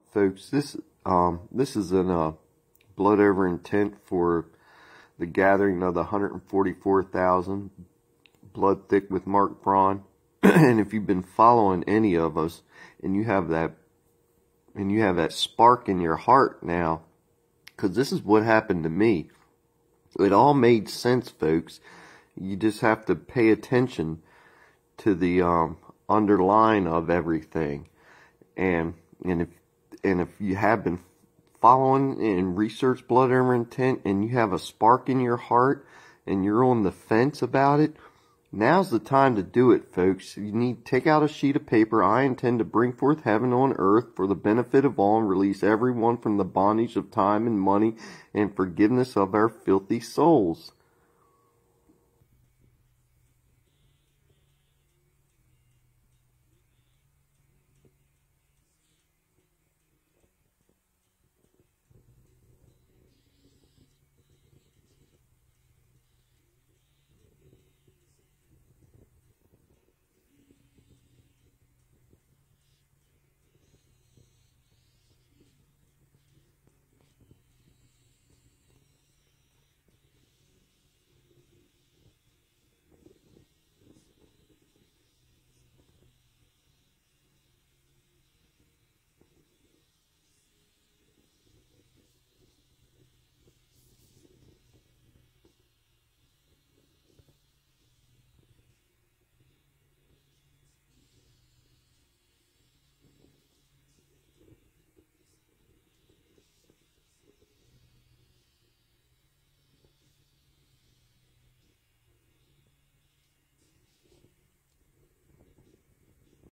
Folks, this is an blood over intent for the gathering of the 144,000 blood thick with Mark Braun. And if you've been following any of us and you have that spark in your heart now, because this is what happened to me. It all made sense, folks. You just have to pay attention to the underline of everything. And if you have been following and research blood over intent and you have a spark in your heart and you're on the fence about it, now's the time to do it, folks. You need to take out a sheet of paper. I intend to bring forth heaven on earth for the benefit of all and release everyone from the bondage of time and money and forgiveness of our filthy souls.